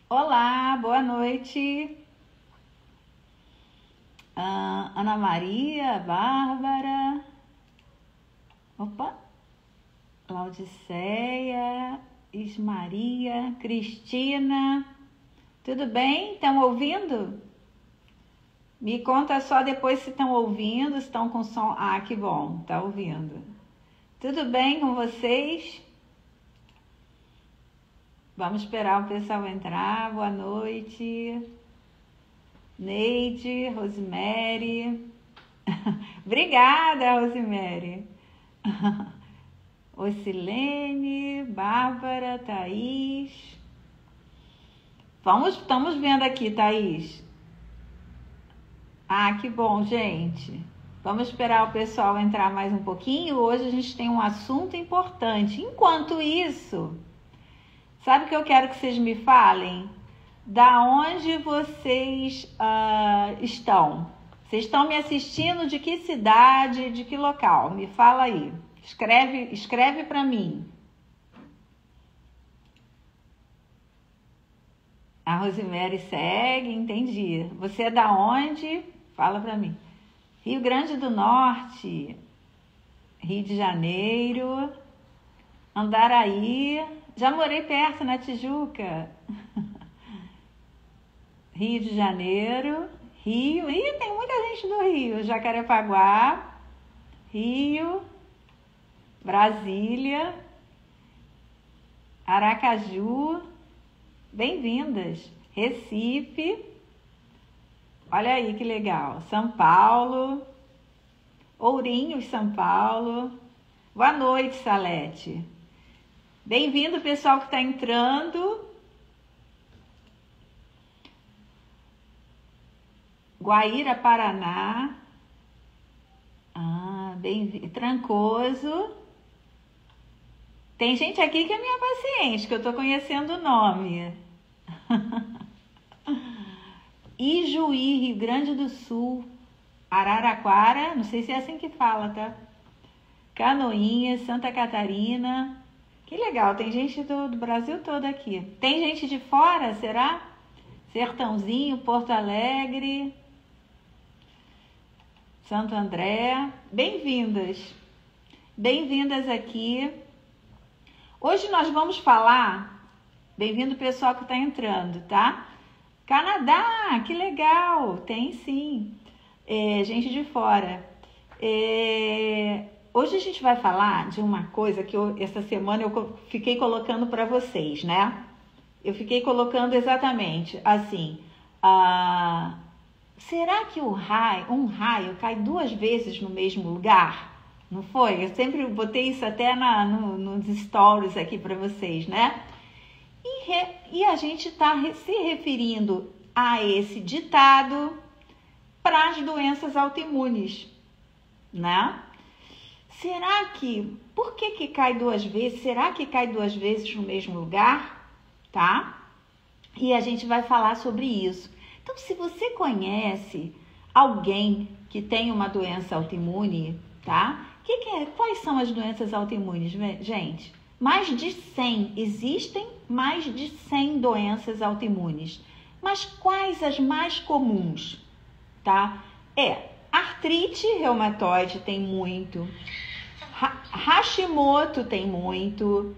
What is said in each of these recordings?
Olá, boa noite. Ana Maria, Bárbara, opa, Laudiceia, Ismaria, Cristina, tudo bem? Estão ouvindo? Me conta só depois se estão ouvindo, se estão com som. Ah, que bom, tá ouvindo. Tudo bem com vocês? Vamos esperar o pessoal entrar. Boa noite. Neide, Rosemary. Obrigada, Rosemary. Ocilene, Bárbara, Thaís. Estamos vendo aqui, Thaís. Ah, que bom, gente. Vamos esperar o pessoal entrar mais um pouquinho. Hoje a gente tem um assunto importante. Enquanto isso, sabe o que eu quero que vocês me falem? Da onde vocês estão? Vocês estão me assistindo de que cidade, de que local? Me fala aí. Escreve para mim. A Rosemary segue, entendi. Você é da onde? Fala para mim. Rio Grande do Norte, Rio de Janeiro, Andaraí. Já morei perto, na Tijuca. Rio de Janeiro, Rio. Ih, tem muita gente do Rio. Jacarepaguá, Rio, Brasília, Aracaju. Bem-vindas. Recife. Olha aí que legal. São Paulo, Ourinhos, São Paulo. Boa noite, Salete. Bem-vindo, pessoal que está entrando. Guaíra, Paraná. Bem-vindo. Trancoso. Tem gente aqui que é minha paciente, que eu tô conhecendo o nome. Ijuí, Rio Grande do Sul. Araraquara, não sei se é assim que fala, tá? Canoinhas, Santa Catarina. Que legal, tem gente do Brasil todo aqui. Tem gente de fora, será? Sertãozinho, Porto Alegre, Santo André. Bem-vindas. Bem-vindas aqui. Hoje nós vamos falar, bem-vindo pessoal que está entrando, tá? Canadá, que legal, tem sim, gente de fora. Hoje a gente vai falar de uma coisa que essa semana eu fiquei colocando para vocês, né? Eu fiquei colocando exatamente assim, será que um raio cai 2 vezes no mesmo lugar? Não foi? Eu sempre botei isso até nos stories aqui para vocês, né? E a gente está se referindo a esse ditado para as doenças autoimunes, né? Por que cai 2 vezes? Será que cai 2 vezes no mesmo lugar? Tá? E a gente vai falar sobre isso. Então, se você conhece alguém que tem uma doença autoimune, tá? Quais são as doenças autoimunes, gente? Mais de 100, existem mais de 100 doenças autoimunes. Mas quais as mais comuns, tá? Artrite reumatoide tem muito, Hashimoto tem muito,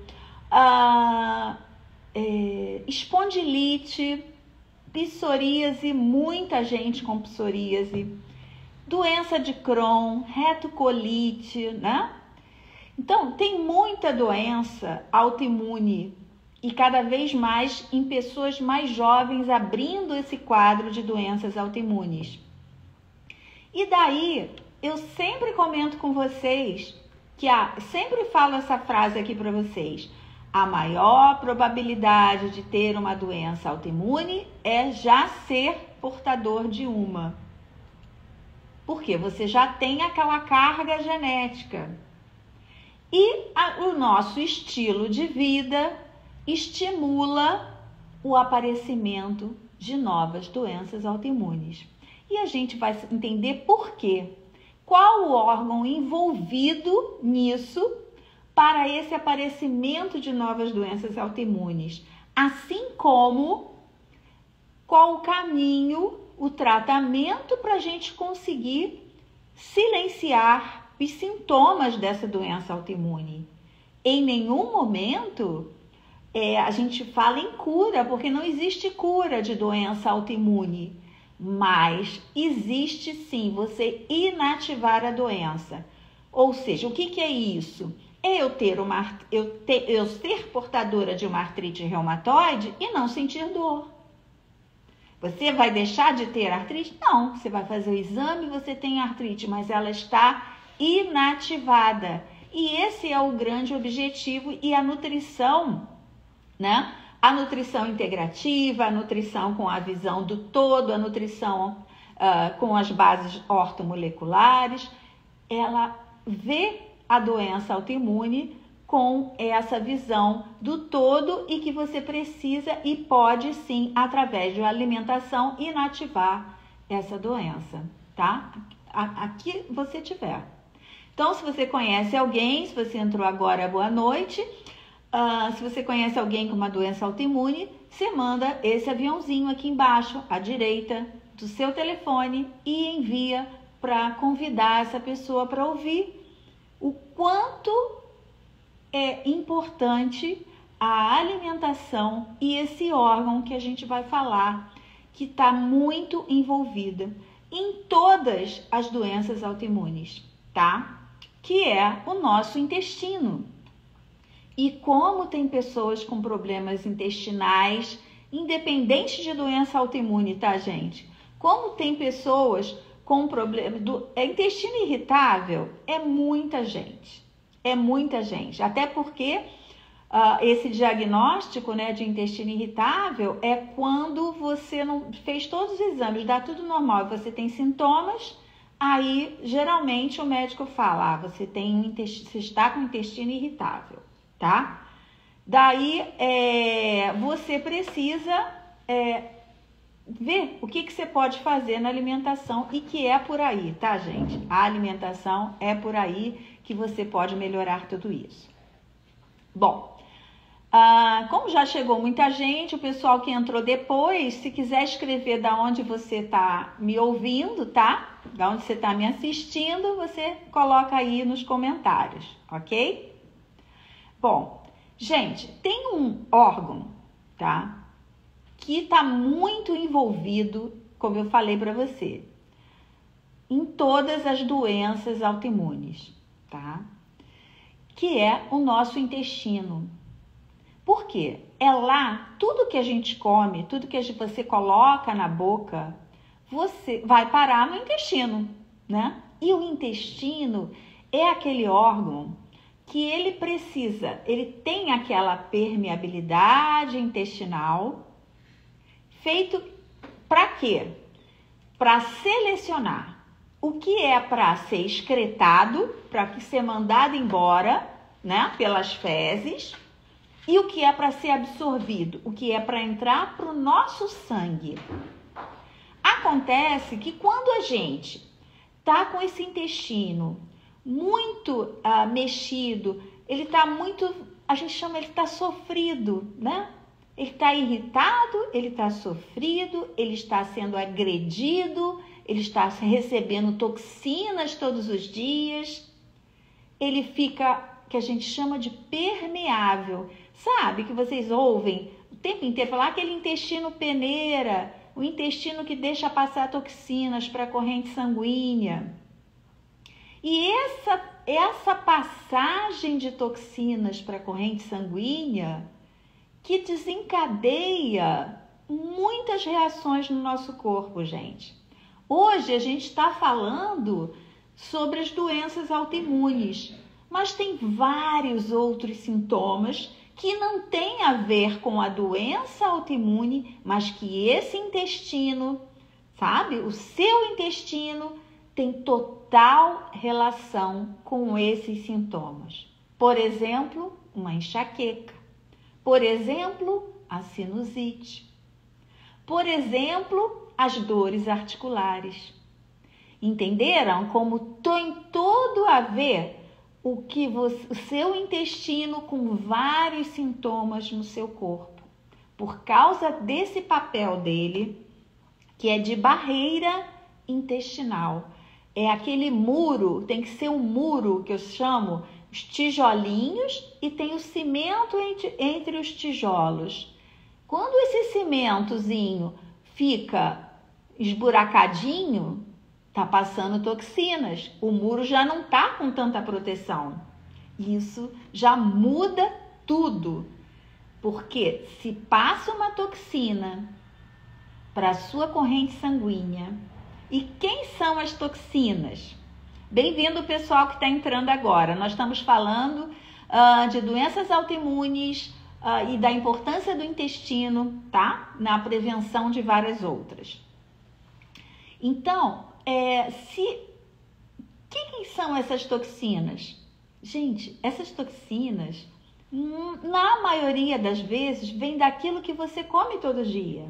espondilite, psoríase, muita gente com psoríase, doença de Crohn, retocolite, né? Então, tem muita doença autoimune e cada vez mais em pessoas mais jovens abrindo esse quadro de doenças autoimunes. E daí, eu sempre comento com vocês, sempre falo essa frase aqui para vocês, a maior probabilidade de ter uma doença autoimune é já ser portador de uma. Porque você já tem aquela carga genética. E o nosso estilo de vida estimula o aparecimento de novas doenças autoimunes. E a gente vai entender por quê. Qual o órgão envolvido nisso para esse aparecimento de novas doenças autoimunes? Assim como qual o caminho, o tratamento para a gente conseguir silenciar os sintomas dessa doença autoimune. Em nenhum momento a gente fala em cura, porque não existe cura de doença autoimune, mas existe sim você inativar a doença. Ou seja, o que é isso? É eu ser portadora de uma artrite reumatoide e não sentir dor. Você vai deixar de ter artrite? Não, você vai fazer o exame e você tem artrite, mas ela está inativada. E esse é o grande objetivo. E a nutrição, né? A nutrição integrativa, a nutrição com a visão do todo, a nutrição com as bases ortomoleculares, ela vê a doença autoimune com essa visão do todo e que você precisa e pode sim, através de uma alimentação, inativar essa doença, tá? Aqui você tiver. Então, se você conhece alguém, se você entrou agora, boa noite. Se você conhece alguém com uma doença autoimune, você manda esse aviãozinho aqui embaixo, à direita do seu telefone e envia para convidar essa pessoa para ouvir o quanto é importante a alimentação e esse órgão que a gente vai falar, que está muito envolvida em todas as doenças autoimunes, tá? Que é o nosso intestino. E como tem pessoas com problemas intestinais, independente de doença autoimune, tá, gente? Como tem pessoas com problema do intestino irritável, é muita gente. É muita gente. Até porque esse diagnóstico, né, de intestino irritável é quando você não fez todos os exames, dá tudo normal e você tem sintomas. Aí, geralmente, o médico fala, você está com o intestino irritável, tá? Daí, você precisa ver o que você pode fazer na alimentação e que é por aí, tá, gente? A alimentação é por aí que você pode melhorar tudo isso. Bom, como já chegou muita gente, o pessoal que entrou depois, se quiser escrever da onde você está me ouvindo, tá? Da onde você está me assistindo, você coloca aí nos comentários, ok? Bom, gente, tem um órgão, tá? Que está muito envolvido, como eu falei para você, em todas as doenças autoimunes, tá? Que é o nosso intestino. Por quê? É lá, tudo que a gente come, tudo que você coloca na boca, você vai parar no intestino, né? E o intestino é aquele órgão que ele tem aquela permeabilidade intestinal, feito para quê? Para selecionar o que é para ser excretado, para ser mandado embora, né, pelas fezes, e o que é para ser absorvido, o que é para entrar para o nosso sangue. Acontece que quando a gente tá com esse intestino muito mexido, ele está muito, a gente chama, ele está sofrido, né? Ele está irritado, ele está sofrido, ele está sendo agredido, ele está recebendo toxinas todos os dias, ele fica, que a gente chama de permeável. Sabe que vocês ouvem o tempo inteiro falar aquele intestino peneira, o intestino que deixa passar toxinas para a corrente sanguínea. E essa passagem de toxinas para a corrente sanguínea que desencadeia muitas reações no nosso corpo, gente. Hoje a gente está falando sobre as doenças autoimunes, mas tem vários outros sintomas que não têm a ver com a doença autoimune, mas que esse intestino, sabe? O seu intestino tem total relação com esses sintomas. Por exemplo, uma enxaqueca. Por exemplo, a sinusite. Por exemplo, as dores articulares. Entenderam como tem tudo a ver o seu intestino com vários sintomas no seu corpo? por causa desse papel dele, que é de barreira intestinal. É aquele muro, tem que ser um muro que eu chamo os tijolinhos e tem o cimento entre os tijolos. Quando esse cimentozinho fica esburacadinho, tá passando toxinas. O muro já não tá com tanta proteção. Isso já muda tudo. Porque se passa uma toxina para a sua corrente sanguínea, e quem são as toxinas? Bem-vindo, pessoal que está entrando agora. Nós estamos falando de doenças autoimunes e da importância do intestino, tá? Na prevenção de várias outras. Então, quem são essas toxinas? Gente, essas toxinas, na maioria das vezes, vem daquilo que você come todo dia.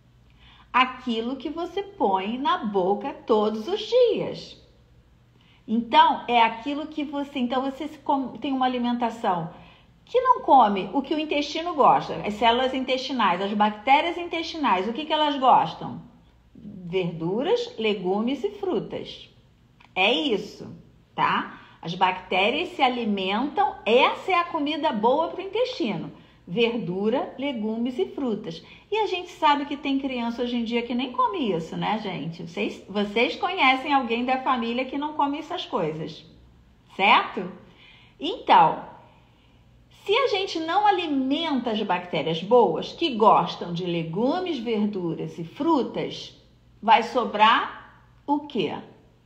Aquilo que você põe na boca todos os dias. Então, é aquilo que você... Então, você tem uma alimentação que não come o que o intestino gosta. As células intestinais, as bactérias intestinais, o que elas gostam? Verduras, legumes e frutas. É isso, tá? As bactérias se alimentam, essa é a comida boa para o intestino. Verdura, legumes e frutas. E a gente sabe que tem criança hoje em dia que nem come isso, né, gente? Vocês conhecem alguém da família que não come essas coisas, certo? Então, se a gente não alimenta as bactérias boas, que gostam de legumes, verduras e frutas, vai sobrar o quê?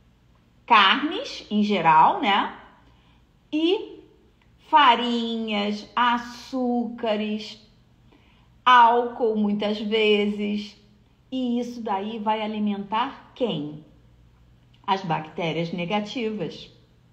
Carnes, em geral, né? E farinhas, açúcares, álcool muitas vezes. E isso daí vai alimentar quem? As bactérias negativas.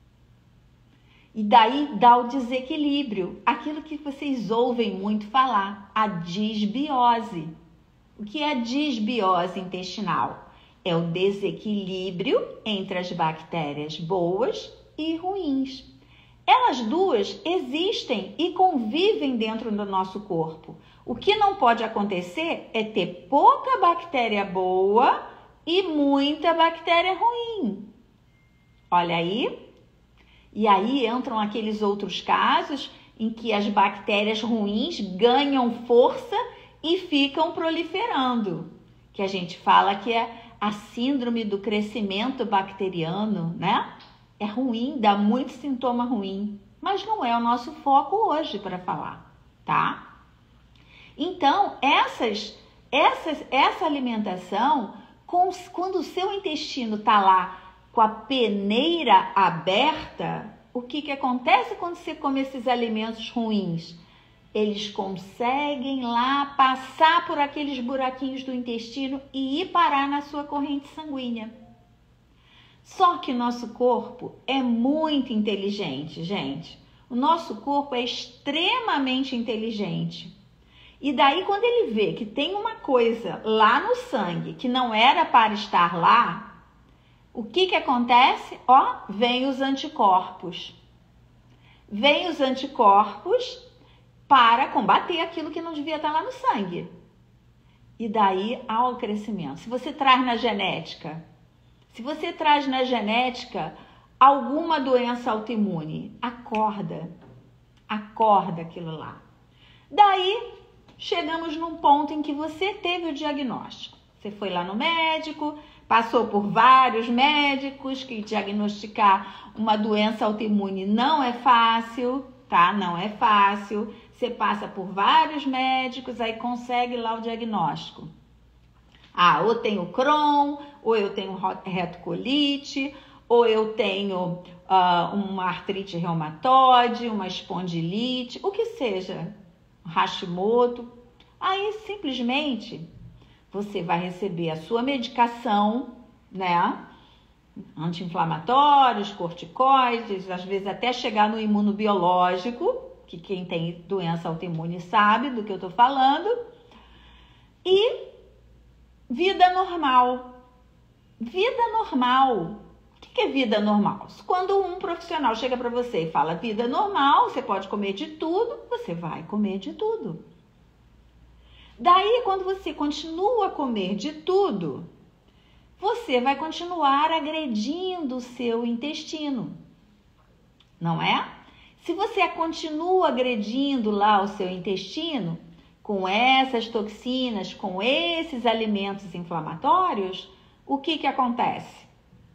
E daí dá o desequilíbrio, aquilo que vocês ouvem muito falar, a disbiose. O que é a disbiose intestinal? É o desequilíbrio entre as bactérias boas e ruins. Elas duas existem e convivem dentro do nosso corpo. O que não pode acontecer é ter pouca bactéria boa e muita bactéria ruim. Olha aí. E aí entram aqueles outros casos em que as bactérias ruins ganham força e ficam proliferando, que a gente fala que é a síndrome do crescimento bacteriano, né? É ruim, dá muito sintoma ruim, mas não é o nosso foco hoje para falar, tá? Então, essa alimentação, quando o seu intestino tá lá com a peneira aberta, o que acontece quando você come esses alimentos ruins? Eles conseguem lá passar por aqueles buraquinhos do intestino e ir parar na sua corrente sanguínea. Só que nosso corpo é muito inteligente, gente. O nosso corpo é extremamente inteligente. E daí, quando ele vê que tem uma coisa lá no sangue que não era para estar lá, o que acontece? Vem os anticorpos. Vem os anticorpos para combater aquilo que não devia estar lá no sangue. E daí há o crescimento. Se você traz na genética alguma doença autoimune, acorda aquilo lá. Daí chegamos num ponto em que você teve o diagnóstico. Você foi lá no médico, passou por vários médicos, que diagnosticar uma doença autoimune não é fácil, tá? Não é fácil. Você passa por vários médicos, aí consegue lá o diagnóstico. Ou tenho Crohn, ou eu tenho retocolite, ou eu tenho uma artrite reumatoide, uma espondilite, o que seja, Hashimoto. Aí simplesmente você vai receber a sua medicação, né? Anti-inflamatórios, corticoides, às vezes até chegar no imunobiológico, que quem tem doença autoimune sabe do que eu tô falando, e vida normal. Vida normal. O que é vida normal? Quando um profissional chega para você e fala vida normal, você pode comer de tudo, você vai comer de tudo. Daí, quando você continua a comer de tudo, você vai continuar agredindo o seu intestino, não é? Se você continua agredindo lá o seu intestino com essas toxinas, com esses alimentos inflamatórios, o que acontece?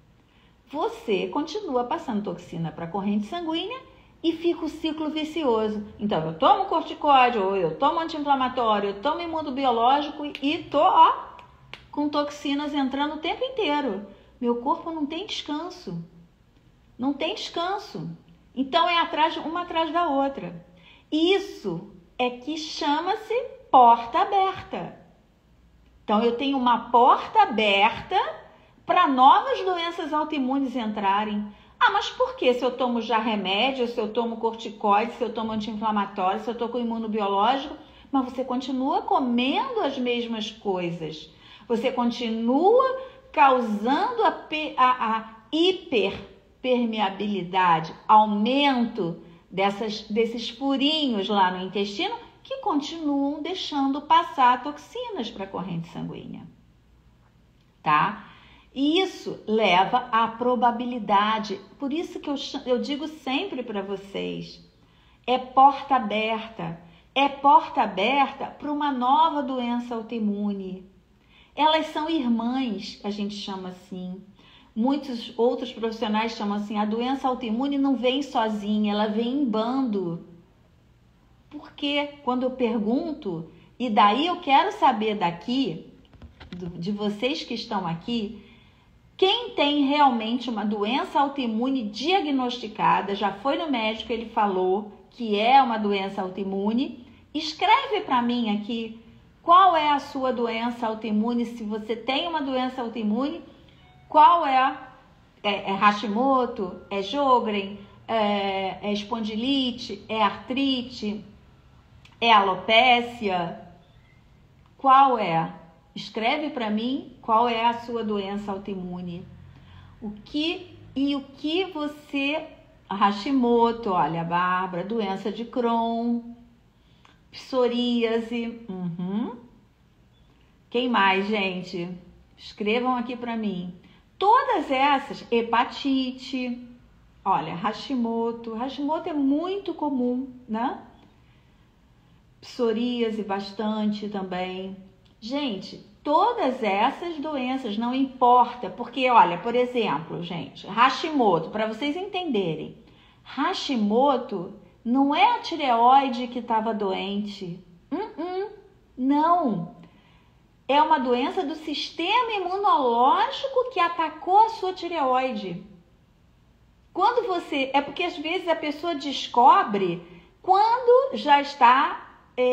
Você continua passando toxina para a corrente sanguínea e fica o ciclo vicioso. Então, eu tomo corticóide, ou eu tomo anti-inflamatório, eu tomo imunobiológico e tô, com toxinas entrando o tempo inteiro. Meu corpo não tem descanso. Não tem descanso. Então, é uma atrás da outra. Isso é que chama-se porta aberta. Então, eu tenho uma porta aberta para novas doenças autoimunes entrarem. Mas por que? Se eu tomo já remédio, se eu tomo corticoide, se eu tomo anti-inflamatório, se eu estou com imunobiológico, mas você continua comendo as mesmas coisas. Você continua causando a hiperpermeabilidade, aumento desses furinhos lá no intestino que continuam deixando passar toxinas para a corrente sanguínea, tá? E isso leva à probabilidade, por isso que eu digo sempre para vocês, é porta aberta para uma nova doença autoimune. Elas são irmãs, a gente chama assim. Muitos outros profissionais chamam assim, a doença autoimune não vem sozinha, ela vem em bando. Porque quando eu pergunto, e daí eu quero saber daqui, de vocês que estão aqui, quem tem realmente uma doença autoimune diagnosticada, já foi no médico, ele falou que é uma doença autoimune, escreve para mim aqui qual é a sua doença autoimune, se você tem uma doença autoimune, qual é Hashimoto, é Sjögren, é espondilite, é artrite, é alopécia, qual é? Escreve para mim qual é a sua doença autoimune. O que você... Hashimoto, olha, Bárbara, doença de Crohn, psoríase. Quem mais, gente? Escrevam aqui para mim. Todas essas, hepatite, olha, Hashimoto é muito comum, né? Psoríase bastante também. Gente, todas essas doenças, não importa, porque, olha, por exemplo, gente, Hashimoto, para vocês entenderem, Hashimoto não é a tireoide que estava doente, não, é uma doença do sistema imunológico que atacou a sua tireoide. Quando você, é porque às vezes a pessoa descobre quando já está...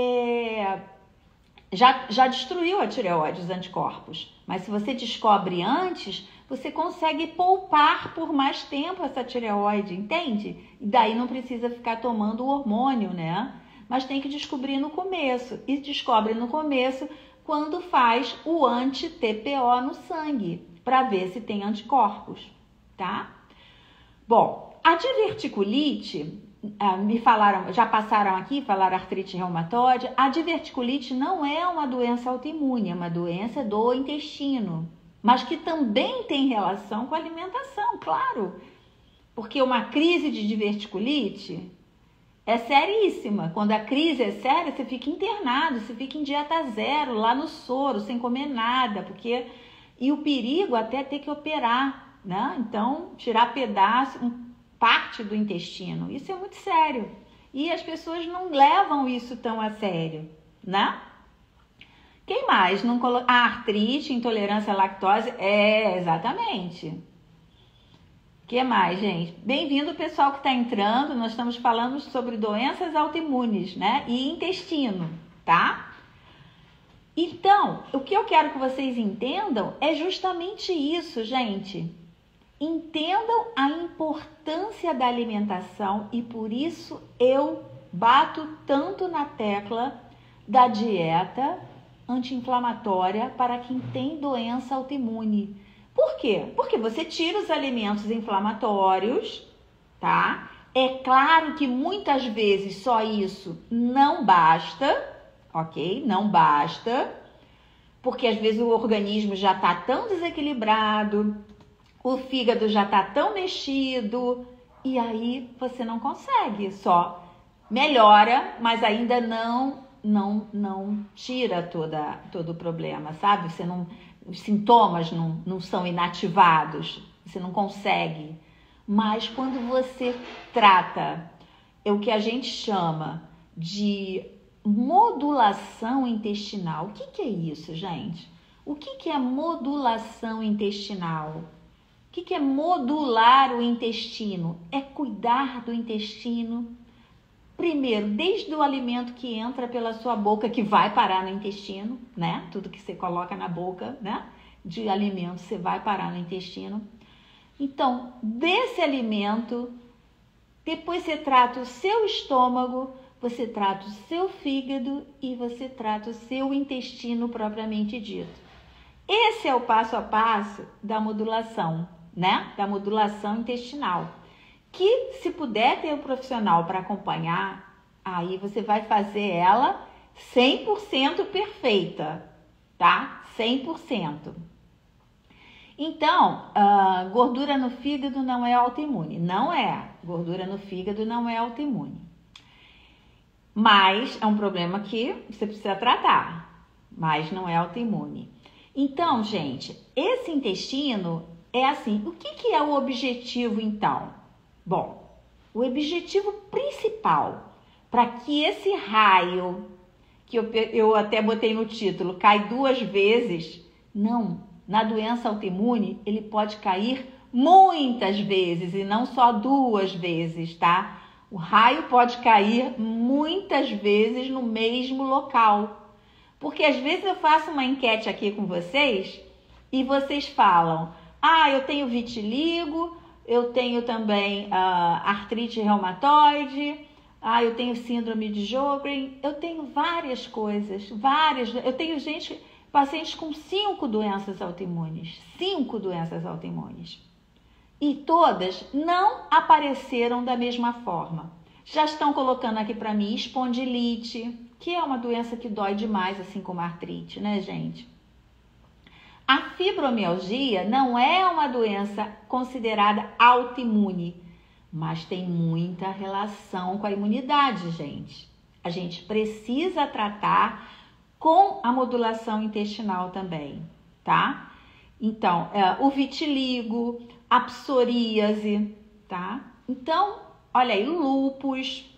Já destruiu a tireoide, os anticorpos. Mas se você descobre antes, você consegue poupar por mais tempo essa tireoide, entende? E daí não precisa ficar tomando o hormônio, né? Mas tem que descobrir no começo. E descobre no começo quando faz o anti-TPO no sangue, para ver se tem anticorpos, tá? Bom, a diverticulite... me falaram, já passaram aqui, falaram artrite reumatoide. A diverticulite não é uma doença autoimune, é uma doença do intestino, mas que também tem relação com a alimentação, claro. Porque uma crise de diverticulite é seríssima. Quando a crise é séria, você fica internado, você fica em dieta zero, lá no soro, sem comer nada, e o perigo até ter que operar, né? Então, tirar parte do intestino. Isso é muito sério. E as pessoas não levam isso tão a sério, né? Quem mais? A artrite, intolerância à lactose. Exatamente. O que mais, gente? Bem-vindo, pessoal que está entrando. Nós estamos falando sobre doenças autoimunes, né? E intestino, tá? Então, o que eu quero que vocês entendam é justamente isso, gente. Entendam a importância da alimentação e por isso eu bato tanto na tecla da dieta anti-inflamatória para quem tem doença autoimune. Por quê? Porque você tira os alimentos inflamatórios, tá? É claro que muitas vezes só isso não basta, ok? Não basta, porque às vezes o organismo já está tão desequilibrado, o fígado já está tão mexido, e aí você não consegue, só melhora, mas ainda não tira todo o problema, sabe? Os sintomas não são inativados, você não consegue. Mas quando você trata, é o que a gente chama de modulação intestinal. O que é isso, gente? O que é modulação intestinal? O que é modular o intestino? É cuidar do intestino, primeiro, desde o alimento que entra pela sua boca, que vai parar no intestino, né? Tudo que você coloca na boca, né? De alimento, você vai parar no intestino. Então, desse alimento, depois você trata o seu estômago, você trata o seu fígado e você trata o seu intestino propriamente dito. Esse é o passo a passo da modulação, né? Da modulação intestinal. Que se puder ter um profissional para acompanhar, aí você vai fazer ela 100% perfeita, tá? 100%. Então, gordura no fígado não é autoimune. Não é. Gordura no fígado não é autoimune. Mas é um problema que você precisa tratar. Mas não é autoimune. Então, gente, esse intestino é assim. O que é o objetivo, então? Bom, o objetivo principal para que esse raio, que eu até botei no título, cai 2 vezes, não. Na doença autoimune, ele pode cair muitas vezes e não só 2 vezes, tá? O raio pode cair muitas vezes no mesmo local. Porque às vezes eu faço uma enquete aqui com vocês e vocês falam: eu tenho vitiligo, eu tenho também artrite reumatoide, eu tenho síndrome de Sjögren, eu tenho várias coisas, eu tenho pacientes com 5 doenças autoimunes, 5 doenças autoimunes. E todas não apareceram da mesma forma. Já estão colocando aqui para mim espondilite, que é uma doença que dói demais, assim como a artrite, né, gente? A fibromialgia não é uma doença considerada autoimune, mas tem muita relação com a imunidade, gente. A gente precisa tratar com a modulação intestinal também, tá? Então, o vitiligo, a psoríase, tá? Então, olha aí, o lúpus,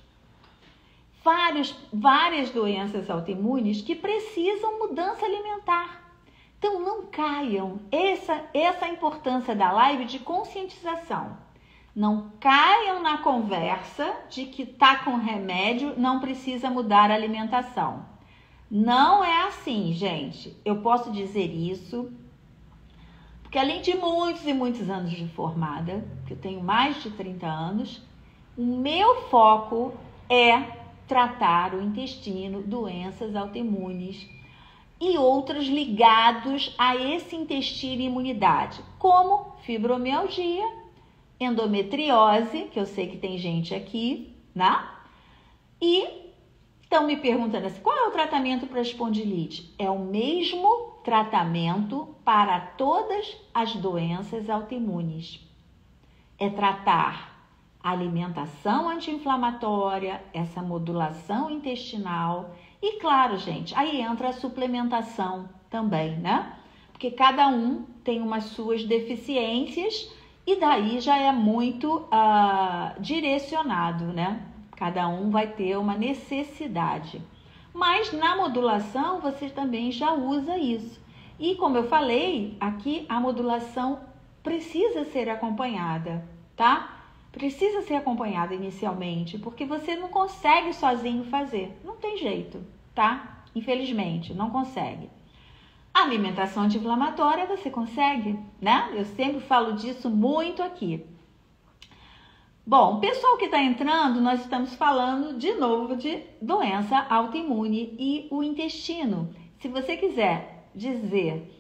várias doenças autoimunes que precisam mudança alimentar. Então, não caiam. Essa é a importância da live de conscientização. Não caiam na conversa de que tá com remédio, não precisa mudar a alimentação. Não é assim, gente. Eu posso dizer isso porque além de muitos e muitos anos de formada, que eu tenho mais de 30 anos, o meu foco é tratar o intestino, doenças autoimunes e outros ligados a esse intestino e imunidade, como fibromialgia, endometriose, que eu sei que tem gente aqui, né? E estão me perguntando assim, qual é o tratamento para espondilite? É o mesmo tratamento para todas as doenças autoimunes. É tratar a alimentação anti-inflamatória, essa modulação intestinal e, claro, gente, aí entra a suplementação também, né? Porque cada um tem umas suas deficiências e daí já é muito direcionado, né? Cada um vai ter uma necessidade. Mas na modulação você também já usa isso. E como eu falei, aqui a modulação precisa ser acompanhada, tá? Precisa ser acompanhada inicialmente, porque você não consegue sozinho fazer. Não tem jeito, tá? Infelizmente, não consegue. A alimentação anti-inflamatória você consegue, né? Eu sempre falo disso muito aqui. Bom, pessoal que está entrando, nós estamos falando de novo de doença autoimune e o intestino. Se você quiser dizer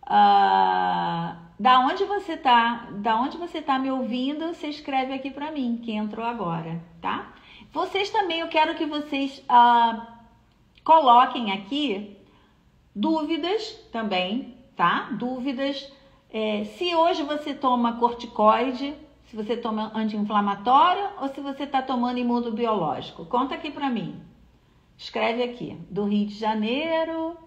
da onde você tá me ouvindo, você escreve aqui para mim, que entrou agora, tá? Vocês também, eu quero que vocês coloquem aqui dúvidas também, tá? Dúvidas. Se hoje você toma corticoide, se você toma anti-inflamatório ou se você está tomando imunobiológico. Conta aqui para mim. Escreve aqui. Do Rio de Janeiro.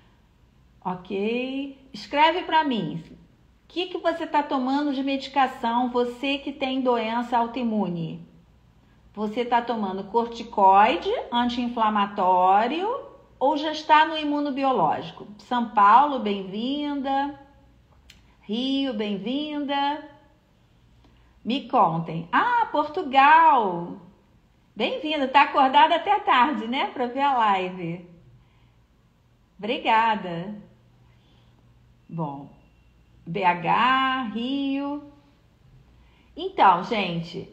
Ok. Escreve para mim. O que você está tomando de medicação? Você que tem doença autoimune. Você está tomando corticoide, anti-inflamatório ou já está no imunobiológico? São Paulo, bem-vinda. Rio, bem-vinda. Me contem. Portugal. Bem-vinda. Tá acordada até a tarde, né? Para ver a live. Obrigada. Bom. BH, Rio. Então, gente.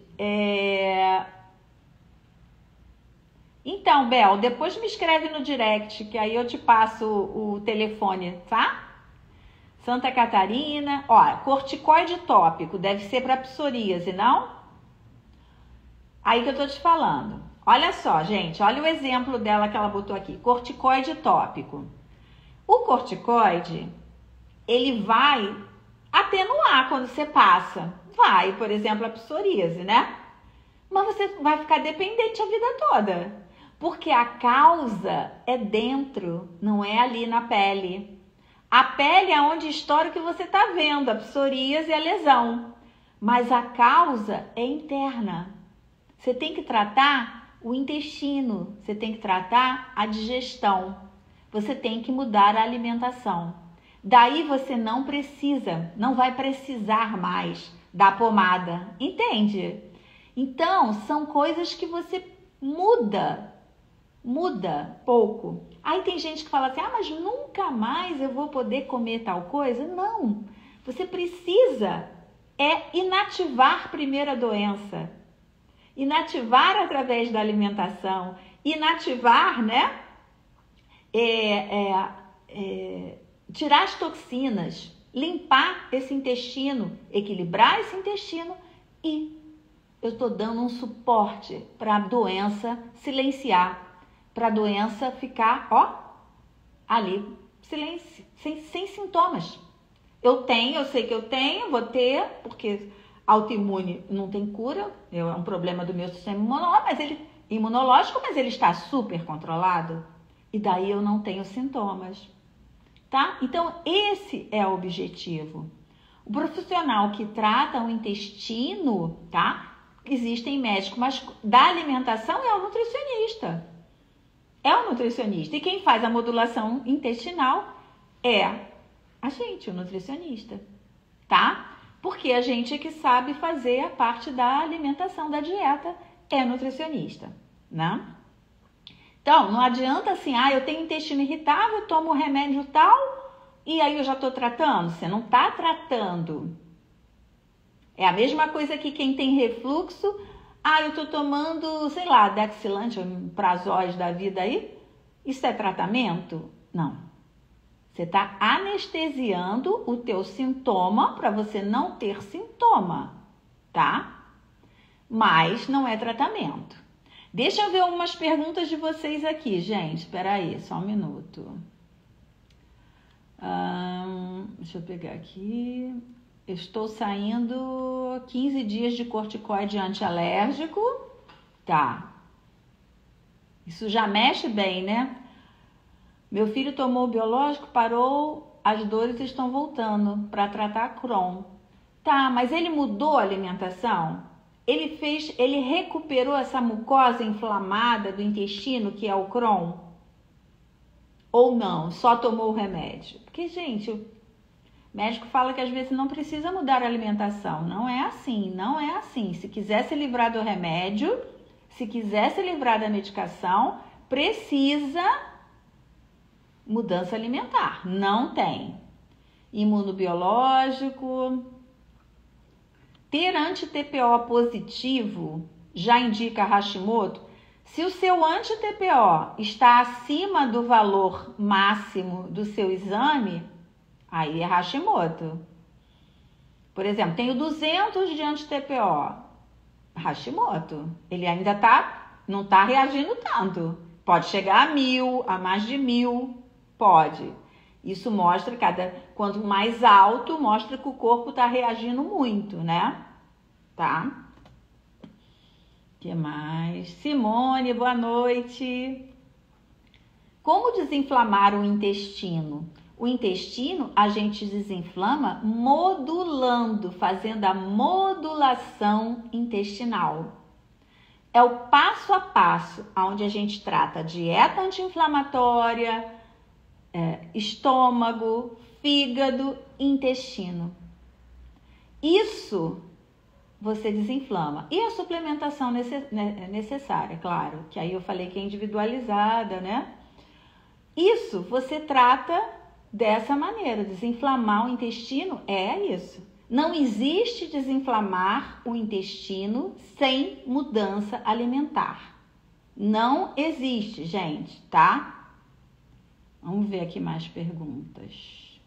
Então, Bel, depois me escreve no direct, que aí eu te passo o telefone, tá? Santa Catarina, corticoide tópico, deve ser para psoríase, não? Aí que eu tô te falando. Olha só, gente, olha o exemplo dela que ela botou aqui, corticoide tópico. O corticoide, ele vai atenuar quando você passa. Vai, por exemplo, a psoríase, né? Mas você vai ficar dependente a vida toda. Porque a causa é dentro, não é ali na pele. A pele é onde estoura o que você está vendo, a psoríase e a lesão. Mas a causa é interna. Você tem que tratar o intestino, você tem que tratar a digestão. Você tem que mudar a alimentação. Daí você não vai precisar mais da pomada, entende? Então, são coisas que você muda pouco. Aí tem gente que fala assim, mas nunca mais eu vou poder comer tal coisa? Não, você precisa inativar primeiro a doença. Inativar através da alimentação. Inativar, né? Tirar as toxinas, limpar esse intestino, equilibrar esse intestino e eu estou dando um suporte para a doença silenciar, para a doença ficar, ali, silêncio, sem sintomas. Eu sei que eu tenho, vou ter, porque autoimune não tem cura, é um problema do meu sistema imunológico, mas ele está super controlado e daí eu não tenho sintomas, tá? Então, esse é o objetivo. O profissional que trata o intestino, tá? Existem médicos, mas da alimentação é o nutricionista. E quem faz a modulação intestinal é a gente, o nutricionista, tá? Porque a gente é que sabe fazer a parte da alimentação, da dieta, é nutricionista, né? Então, não adianta assim, eu tenho intestino irritável, tomo remédio tal, e aí eu já tô tratando. Você não tá tratando. É a mesma coisa que quem tem refluxo, eu tô tomando, sei lá, Dexilante, Prazóis da vida aí. Isso é tratamento? Não. Você tá anestesiando o teu sintoma para você não ter sintoma, tá? Mas não é tratamento. Deixa eu ver algumas perguntas de vocês aqui, gente. Espera aí, só um minuto. Deixa eu pegar aqui. Estou saindo 15 dias de corticoide antialérgico. Tá. Isso já mexe bem, né? Meu filho tomou o biológico, parou, as dores estão voltando para tratar Crohn. Tá, mas ele mudou a alimentação? Ele recuperou essa mucosa inflamada do intestino, que é o Crohn? Ou não, só tomou o remédio? Porque, gente, o médico fala que às vezes não precisa mudar a alimentação. Não é assim. Se quiser se livrar do remédio, se quiser se livrar da medicação, precisa mudança alimentar. Não tem. Imunobiológico. Ter anti-TPO positivo já indica Hashimoto? Se o seu anti-TPO está acima do valor máximo do seu exame, aí é Hashimoto. Por exemplo, tenho 200 de anti-TPO. Hashimoto. Ele ainda não está reagindo tanto. Pode chegar a 1000, a mais de 1000, pode. Isso mostra, quanto mais alto, mostra que o corpo está reagindo muito, né? Tá? O que mais? Simone, boa noite. Como desinflamar o intestino? O intestino a gente desinflama modulando, fazendo a modulação intestinal. É o passo a passo, onde a gente trata dieta anti-inflamatória, estômago, fígado, intestino. Isso você desinflama. E a suplementação necessária, claro, que aí eu falei que é individualizada, né? Isso você trata dessa maneira. Desinflamar o intestino é isso. Não existe desinflamar o intestino sem mudança alimentar. Não existe, gente, tá? Vamos ver aqui mais perguntas.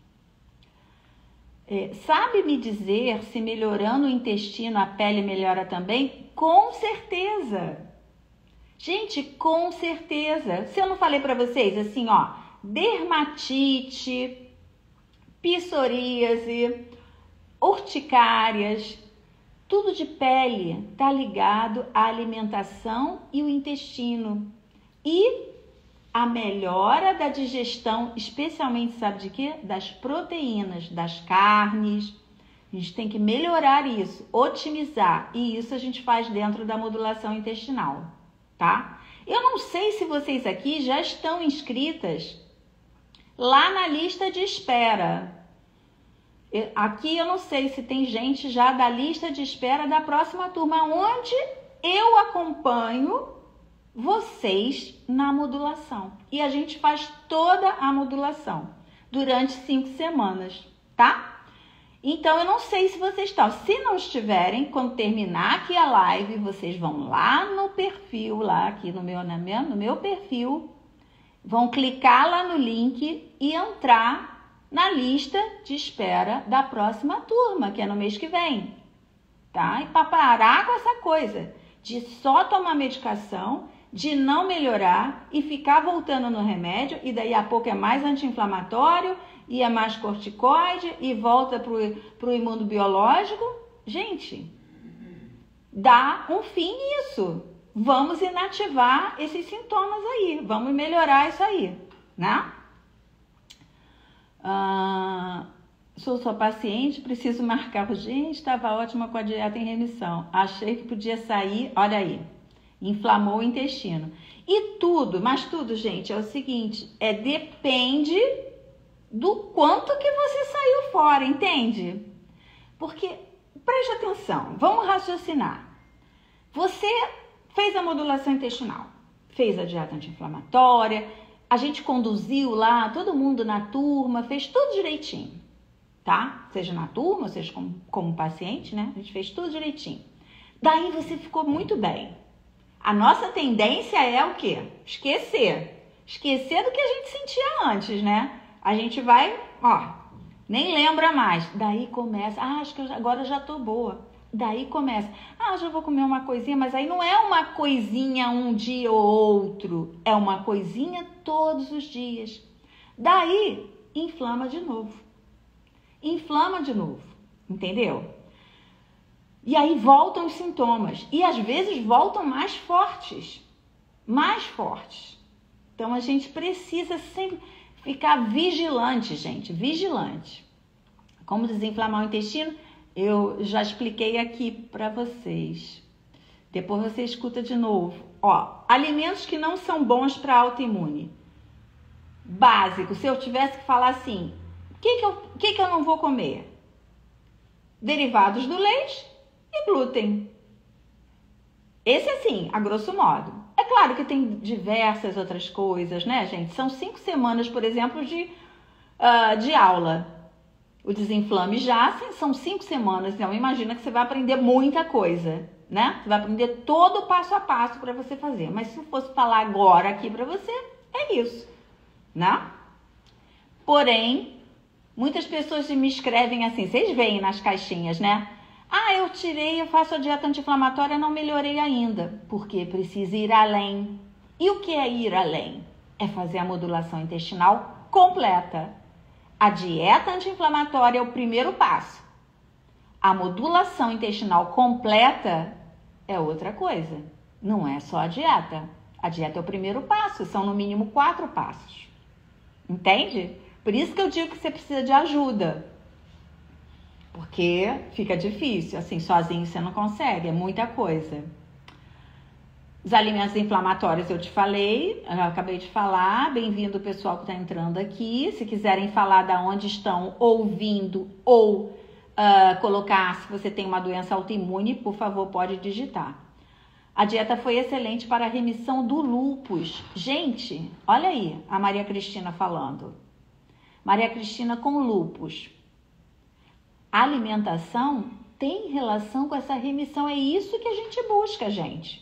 Sabe me dizer se melhorando o intestino a pele melhora também? Com certeza! Gente, com certeza. Se eu não falei para vocês assim, ó, dermatite, psoríase, urticárias, tudo de pele tá ligado à alimentação e o intestino. E a melhora da digestão, especialmente, sabe de quê? Das proteínas, das carnes. A gente tem que melhorar isso, otimizar. E isso a gente faz dentro da modulação intestinal. Tá? Eu não sei se vocês aqui já estão inscritas lá na lista de espera. Aqui eu não sei se tem gente já da lista de espera da próxima turma, onde eu acompanho vocês na modulação. E a gente faz toda a modulação durante 5 semanas, tá? Então, eu não sei se vocês estão. Se não estiverem, quando terminar aqui a live, vocês vão lá no perfil, lá aqui no meu perfil, vão clicar lá no link e entrar na lista de espera da próxima turma, que é no mês que vem, tá? E para parar com essa coisa de só tomar medicação, de não melhorar e ficar voltando no remédio, e daí a pouco é mais anti-inflamatório, e é mais corticoide, e volta pro imunobiológico. Gente, dá um fim nisso. Vamos inativar esses sintomas aí. Vamos melhorar isso aí, né? Sou sua paciente, preciso marcar urgente. Estava ótima com a dieta em remissão. Achei que podia sair, olha aí. Inflamou o intestino. E tudo, mas tudo, gente, é o seguinte, depende do quanto que você saiu fora, entende? Porque, preste atenção, vamos raciocinar. Você fez a modulação intestinal, fez a dieta anti-inflamatória, a gente conduziu lá, todo mundo na turma, fez tudo direitinho, tá? Seja na turma, seja como paciente, né? A gente fez tudo direitinho. Daí você ficou muito bem. A nossa tendência é o quê? Esquecer. Esquecer do que a gente sentia antes, né? A gente vai, nem lembra mais. Daí começa, acho que agora já tô boa. Daí começa, já vou comer uma coisinha, mas aí não é uma coisinha um dia ou outro. É uma coisinha todos os dias. Daí, inflama de novo. Inflama de novo, entendeu? E aí voltam os sintomas. E às vezes voltam mais fortes. Mais fortes. Então a gente precisa sempre ficar vigilante, gente. Vigilante. Como desinflamar o intestino? Eu já expliquei aqui para vocês. Depois você escuta de novo. Alimentos que não são bons para autoimune. Básico. Se eu tivesse que falar assim, o que eu não vou comer? Derivados do leite e glúten. Esse assim, a grosso modo. É claro que tem diversas outras coisas, né, gente? São 5 semanas, por exemplo, de aula. O Desinflame já são 5 semanas. Então, imagina que você vai aprender muita coisa, né? Você vai aprender todo o passo a passo para você fazer. Mas se eu fosse falar agora aqui para você, é isso, né? Porém, muitas pessoas me escrevem assim, vocês veem nas caixinhas, né? Eu tirei, eu faço a dieta anti-inflamatória, não melhorei ainda. Porque precisa ir além. E o que é ir além? É fazer a modulação intestinal completa. A dieta anti-inflamatória é o primeiro passo. A modulação intestinal completa é outra coisa. Não é só a dieta. A dieta é o primeiro passo, são no mínimo 4 passos. Entende? Por isso que eu digo que você precisa de ajuda. Porque fica difícil, assim, sozinho você não consegue, é muita coisa. Os alimentos inflamatórios eu te falei, eu acabei de falar. Bem-vindo o pessoal que está entrando aqui. Se quiserem falar de onde estão ouvindo ou colocar se você tem uma doença autoimune, por favor, pode digitar. A dieta foi excelente para a remissão do lúpus. Gente, olha aí a Maria Cristina falando. Maria Cristina com lúpus. A alimentação tem relação com essa remissão. É isso que a gente busca, gente.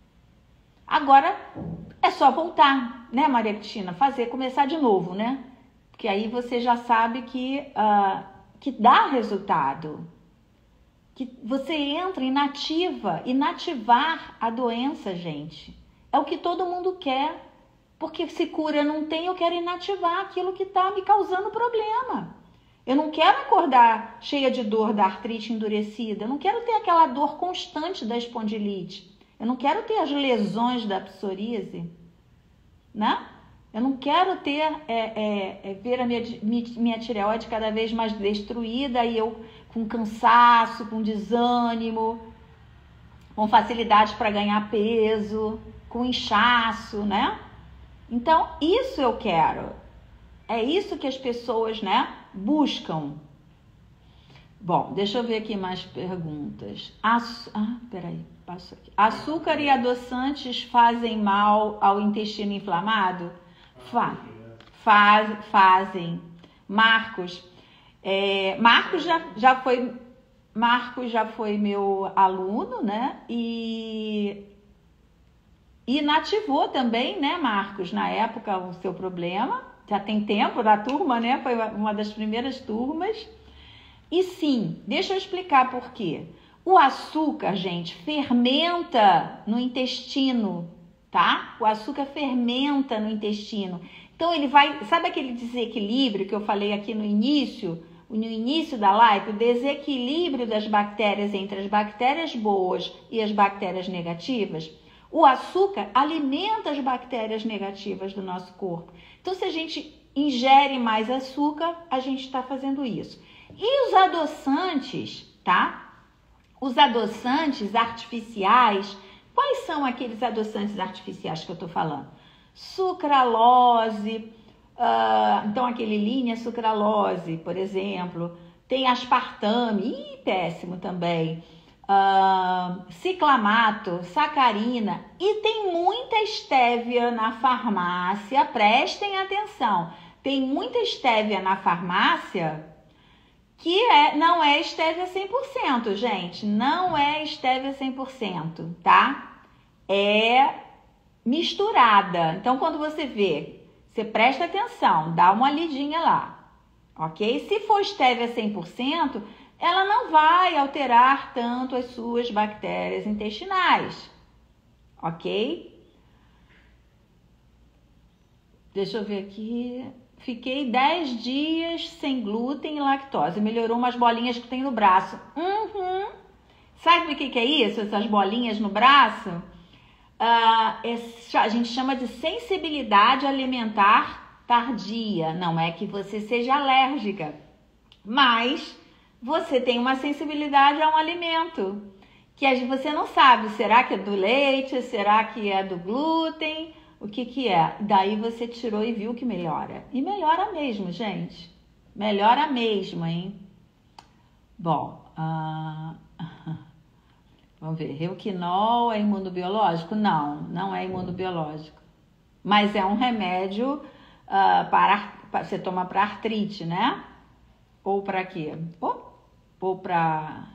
Agora é só voltar, né, Maria Cristina? Começar de novo, né? Porque aí você já sabe que dá resultado. Que você entra inativar a doença, gente. É o que todo mundo quer. Porque se cura não tem, eu quero inativar aquilo que está me causando problema. Eu não quero acordar cheia de dor da artrite endurecida. Eu não quero ter aquela dor constante da espondilite. Eu não quero ter as lesões da psoríase, né? Eu não quero ter, ver a minha tireoide cada vez mais destruída e eu com cansaço, com desânimo, com facilidade para ganhar peso, com inchaço, né? Então, isso eu quero. É isso que as pessoas, né, buscam. Bom, deixa eu ver aqui mais perguntas. Peraí, passo aqui. Açúcar e adoçantes fazem mal ao intestino inflamado? Fazem. Marcos já foi meu aluno, né? E inativou também, né, Marcos, na época o seu problema. Já tem tempo da turma, né? Foi uma das primeiras turmas. E sim, deixa eu explicar por quê. O açúcar, gente, fermenta no intestino, tá? O açúcar fermenta no intestino. Então ele vai, sabe aquele desequilíbrio que eu falei aqui no início da live? O desequilíbrio das bactérias entre as bactérias boas e as bactérias negativas? O açúcar alimenta as bactérias negativas do nosso corpo. Então, se a gente ingere mais açúcar, a gente está fazendo isso. E os adoçantes, tá? Os adoçantes artificiais, quais são aqueles adoçantes artificiais que eu tô falando? Sucralose, então aquele linha sucralose, por exemplo. Tem aspartame, péssimo também. Ciclamato, sacarina e tem muita estévia na farmácia, prestem atenção, tem muita estévia na farmácia que não é estévia 100%, gente, não é estévia 100%, tá? É misturada, então quando você vê, você presta atenção, dá uma lidinha lá, ok? Se for estévia 100%, ela não vai alterar tanto as suas bactérias intestinais, ok? Deixa eu ver aqui. Fiquei 10 dias sem glúten e lactose. Melhorou umas bolinhas que tem no braço. Sabe o que é isso? Essas bolinhas no braço? A gente chama de sensibilidade alimentar tardia. Não é que você seja alérgica, mas você tem uma sensibilidade a um alimento que você não sabe, será que é do leite, será que é do glúten, o que é? Daí você tirou e viu que melhora. E melhora mesmo, gente. Melhora mesmo, hein? Bom, vamos ver. Reuquinol é imunobiológico? Não, não é imunobiológico. Mas é um remédio para você tomar para artrite, né? Ou para quê? Ou para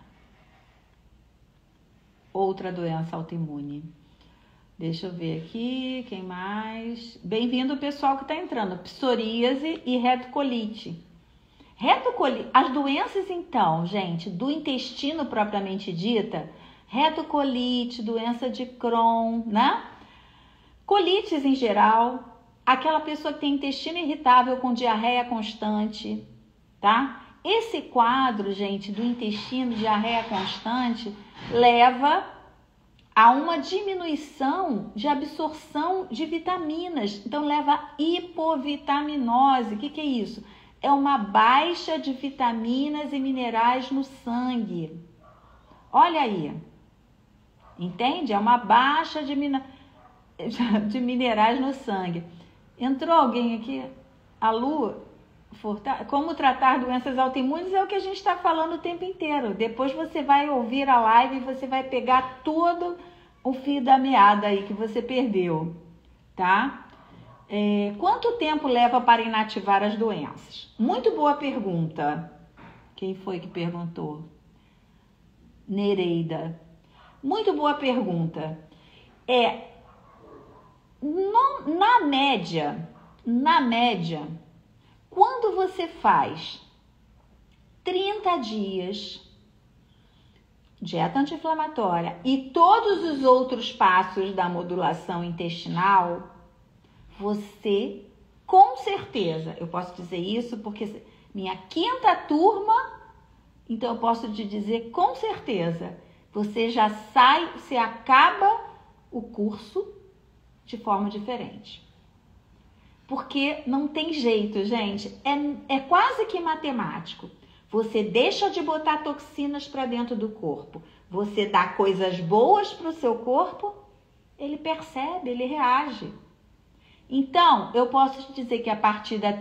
outra doença autoimune. Deixa eu ver aqui, quem mais? Bem-vindo o pessoal que está entrando. Psoríase e retocolite. As doenças, então, gente, do intestino propriamente dita, retocolite, doença de Crohn, né? Colites em geral, aquela pessoa que tem intestino irritável com diarreia constante, tá? Esse quadro, gente, do intestino, diarreia constante, leva a uma diminuição de absorção de vitaminas. Então, leva a hipovitaminose. O que é isso? É uma baixa de vitaminas e minerais no sangue. Olha aí. Entende? É uma baixa de minerais no sangue. Entrou alguém aqui? A Lu, como tratar doenças autoimunes é o que a gente está falando o tempo inteiro. Depois você vai ouvir a live e você vai pegar todo o fio da meada aí que você perdeu, tá? Quanto tempo leva para inativar as doenças? Muito boa pergunta. Quem foi que perguntou? Nereida. Muito boa pergunta. Na média, quando você faz 30 dias dieta anti-inflamatória e todos os outros passos da modulação intestinal, você, com certeza, eu posso dizer isso porque minha 5ª turma, então eu posso te dizer com certeza, você já sai, você acaba o curso de forma diferente. Porque não tem jeito, gente, é quase que matemático. Você deixa de botar toxinas para dentro do corpo, você dá coisas boas para o seu corpo, ele percebe, ele reage. Então, eu posso te dizer que a partir da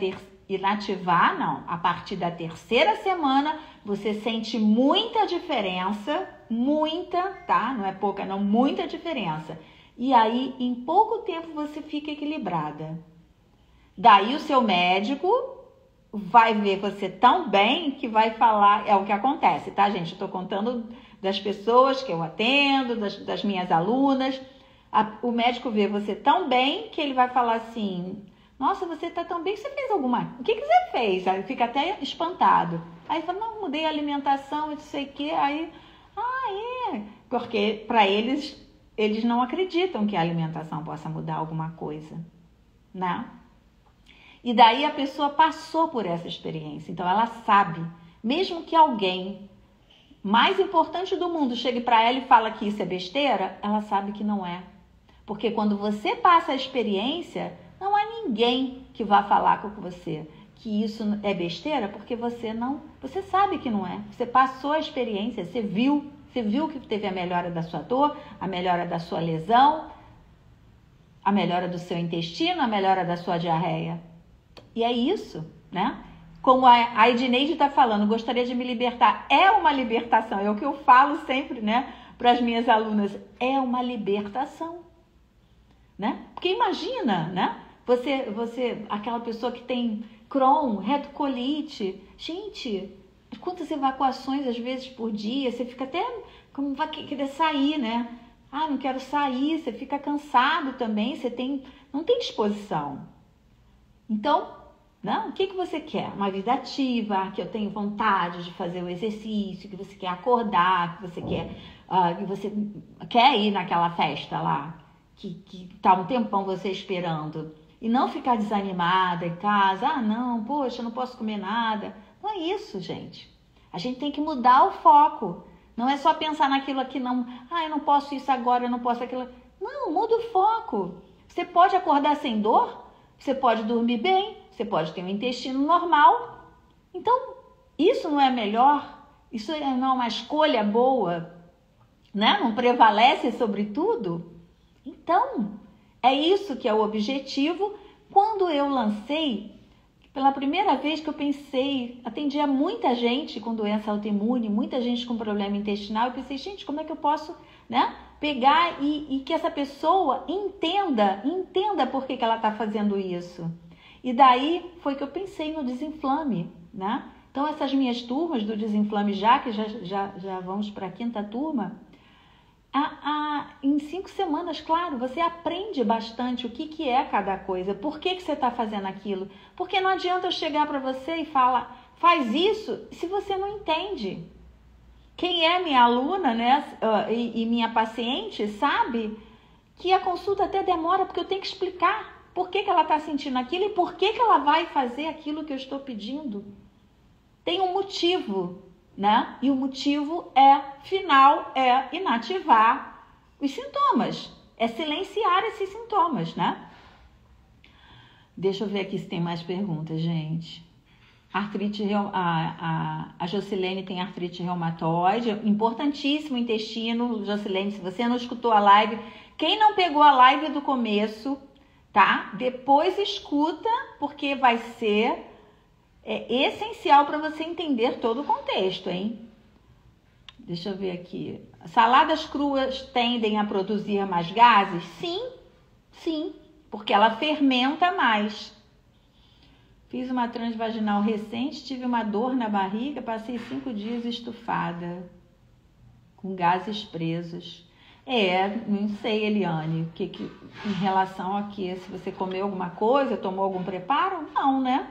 a partir da 3ª semana, você sente muita diferença, muita, tá? Não é pouca, não, muita diferença. E aí, em pouco tempo, você fica equilibrada. Daí, o seu médico vai ver você tão bem que vai falar, é o que acontece, tá, gente? Eu tô contando das pessoas que eu atendo, das minhas alunas. O médico vê você tão bem que ele vai falar assim, nossa, você tá tão bem, você fez alguma... O que você fez? Aí fica até espantado. Aí fala, não, mudei a alimentação, não sei o que. Aí, porque para eles não acreditam que a alimentação possa mudar alguma coisa, né? E daí a pessoa passou por essa experiência, então ela sabe, mesmo que alguém mais importante do mundo chegue para ela e fala que isso é besteira, ela sabe que não é. Porque quando você passa a experiência, não há ninguém que vá falar com você que isso é besteira, porque você sabe que não é. Você passou a experiência, você viu que teve a melhora da sua dor, a melhora da sua lesão, a melhora do seu intestino, a melhora da sua diarreia. E é isso, né? Como a Edneide está falando, gostaria de me libertar. É uma libertação, é o que eu falo sempre, né, para as minhas alunas. É uma libertação, né? Porque imagina, né? Você, aquela pessoa que tem Crohn, retocolite, gente, quantas evacuações às vezes por dia, você fica até como vai querer sair, né? Não quero sair, você fica cansado também, não tem disposição. Então, não, o que você quer? Uma vida ativa, que eu tenho vontade de fazer o exercício, que você quer acordar, que você quer ir naquela festa lá, que tá um tempão você esperando. E não ficar desanimada em casa, não, poxa, não posso comer nada. Não é isso, gente. A gente tem que mudar o foco. Não é só pensar naquilo aqui, não, eu não posso isso agora, eu não posso aquilo. Não, muda o foco. Você pode acordar sem dor, você pode dormir bem, você pode ter um intestino normal. Então, isso não é melhor? Isso não é uma escolha boa? Né? Não prevalece sobre tudo? Então, é isso que é o objetivo. Quando eu lancei, pela primeira vez que eu pensei, atendia muita gente com doença autoimune, muita gente com problema intestinal, eu pensei, gente, como é que eu posso, né, pegar e que essa pessoa entenda por que ela está fazendo isso. E daí foi que eu pensei no desinflame, né? Então, essas minhas turmas do desinflame que já vamos para a 5ª turma, em 5 semanas, claro, você aprende bastante o que é cada coisa, por que você está fazendo aquilo. Porque não adianta eu chegar para você e falar, faz isso, se você não entende. Quem é minha aluna, né, e minha paciente sabe que a consulta até demora, porque eu tenho que explicar por que ela está sentindo aquilo e por que ela vai fazer aquilo que eu estou pedindo. Tem um motivo, né? E o motivo final é inativar os sintomas, é silenciar esses sintomas, né? Deixa eu ver aqui se tem mais perguntas, gente. Artrite, a Jocilene tem artrite reumatoide, importantíssimo o intestino. Jocilene, se você não escutou a live, quem não pegou a live do começo, tá? Depois escuta, porque vai ser essencial para você entender todo o contexto, hein? Deixa eu ver aqui. Saladas cruas tendem a produzir mais gases? Sim, porque ela fermenta mais. Fiz uma transvaginal recente, tive uma dor na barriga, passei 5 dias estufada, com gases presos. Não sei, Eliane, em relação a que se você comeu alguma coisa, tomou algum preparo? Não, né?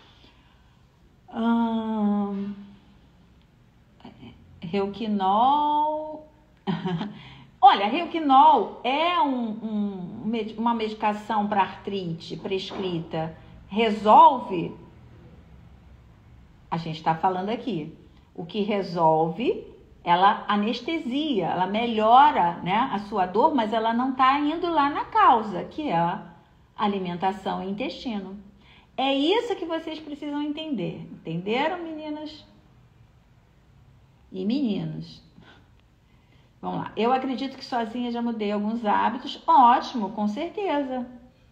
Reuquinol. Olha, Reuquinol é uma medicação para artrite prescrita. Resolve? A gente está falando aqui. O que resolve, ela anestesia, ela melhora, né, a sua dor, mas ela não está indo lá na causa, que é a alimentação e intestino. É isso que vocês precisam entender. Entenderam, meninas? E meninos? Vamos lá. Eu acredito que sozinha já mudei alguns hábitos. Ótimo, com certeza.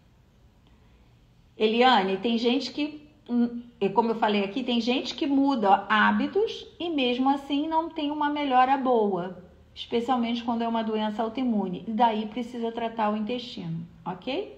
Eliane, tem gente que, como eu falei aqui, tem gente que muda hábitos e mesmo assim não tem uma melhora boa. Especialmente quando é uma doença autoimune. E daí precisa tratar o intestino, ok?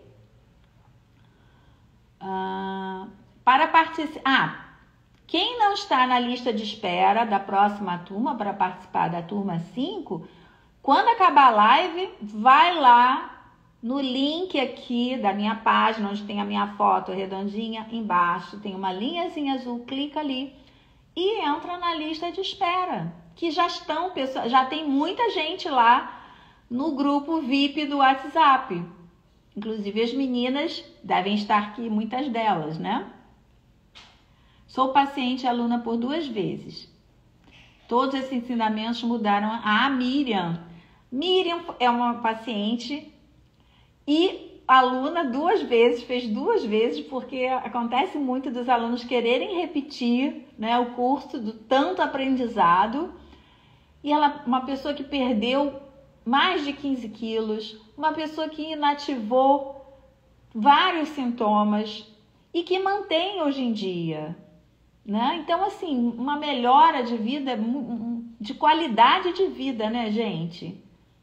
Para participar... quem não está na lista de espera da próxima turma para participar da turma 5, quando acabar a live, vai lá no link aqui da minha página, onde tem a minha foto redondinha, embaixo tem uma linhazinha azul, clica ali e entra na lista de espera, que já tem muita gente lá no grupo VIP do WhatsApp. Inclusive as meninas devem estar aqui, muitas delas, né? Sou paciente e aluna por 2 vezes. Todos esses ensinamentos mudaram a Miriam. Miriam é uma paciente e aluna 2 vezes, fez 2 vezes, porque acontece muito dos alunos quererem repetir, né, o curso do tanto aprendizado. E ela, uma pessoa que perdeu mais de 15 quilos, uma pessoa que inativou vários sintomas e que mantém hoje em dia, né? Então, assim, uma melhora de vida, de qualidade de vida, né, gente?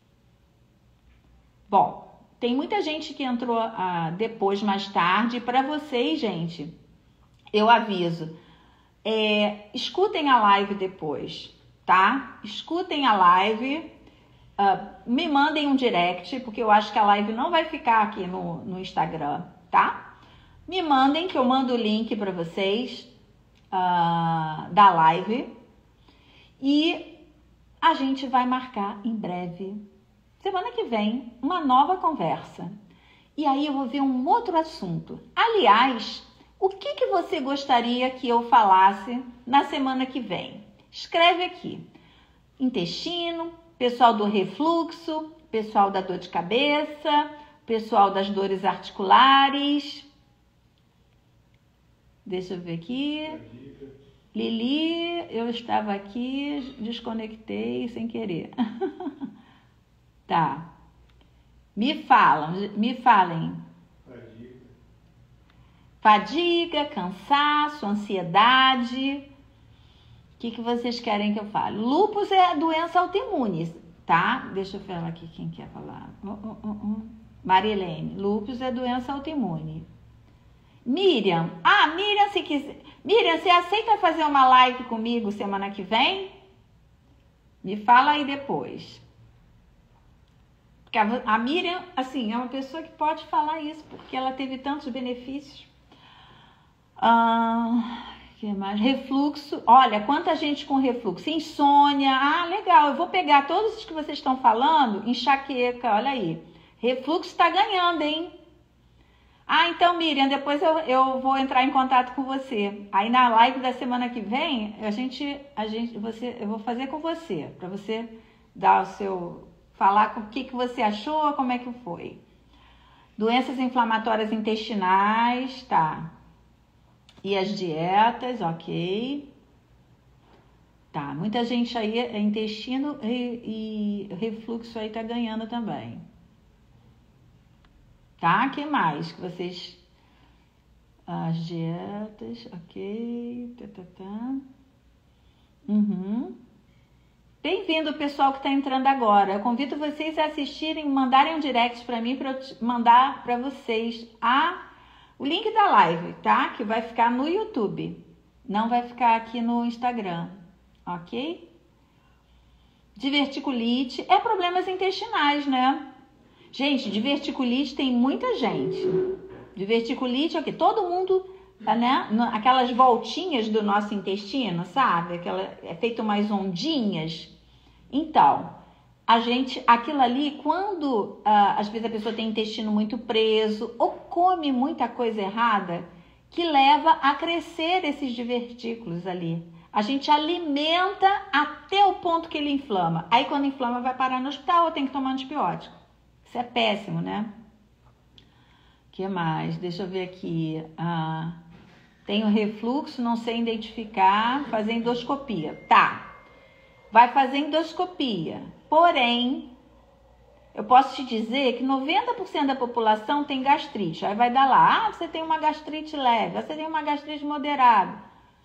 Bom, tem muita gente que entrou depois, mais tarde. Para vocês, gente, eu aviso, escutem a live depois, tá? Escutem a live, me mandem um direct, porque eu acho que a live não vai ficar aqui no Instagram, tá? Me mandem que eu mando o link para vocês da live e a gente vai marcar em breve, semana que vem, uma nova conversa. E aí eu vou ver um outro assunto. Aliás, o que você gostaria que eu falasse na semana que vem? Escreve aqui. Intestino, pessoal do refluxo, pessoal da dor de cabeça, pessoal das dores articulares. Deixa eu ver aqui. Lili, eu estava aqui, desconectei sem querer. Tá. Me falem. Fadiga, cansaço, ansiedade. O que vocês querem que eu fale? Lúpus é doença autoimune, tá? Deixa eu falar aqui quem quer falar. Marilene, lúpus é doença autoimune. Miriam, Miriam, se quiser. Miriam, você aceita fazer uma live comigo semana que vem? Me fala aí depois. Porque a Miriam, assim, é uma pessoa que pode falar isso, porque ela teve tantos benefícios. Que mais? Refluxo. Olha, quanta gente com refluxo. Insônia. Legal. Eu vou pegar todos os que vocês estão falando. Enxaqueca, olha aí. Refluxo está ganhando, hein? Ah, então, Miriam, depois eu vou entrar em contato com você. Aí na live da semana que vem, eu vou fazer com você, para você dar falar o que você achou, como é que foi. Doenças inflamatórias intestinais, tá. E as dietas, ok. Tá, muita gente aí, intestino e refluxo aí tá ganhando também. Tá, que mais que vocês... As dietas, ok. Bem-vindo, pessoal que está entrando agora. Eu convido vocês a assistirem, mandarem um direct para mim, para eu mandar para vocês o link da live, tá? Que vai ficar no YouTube. Não vai ficar aqui no Instagram, ok? Diverticulite é problemas intestinais, né? Gente, diverticulite tem muita gente. Diverticulite é o quê? Todo mundo, né? Aquelas voltinhas do nosso intestino, sabe? É feito umas ondinhas. Então, aquilo ali, quando às vezes a pessoa tem intestino muito preso ou come muita coisa errada, que leva a crescer esses divertículos ali. A gente alimenta até o ponto que ele inflama. Aí quando inflama vai parar no hospital ou tem que tomar antibiótico. Isso é péssimo, né? O que mais? Deixa eu ver aqui. Tenho refluxo, não sei identificar, fazer endoscopia. Tá. Vai fazer endoscopia. Porém, eu posso te dizer que 90% da população tem gastrite. Aí vai dar lá, você tem uma gastrite leve, você tem uma gastrite moderada.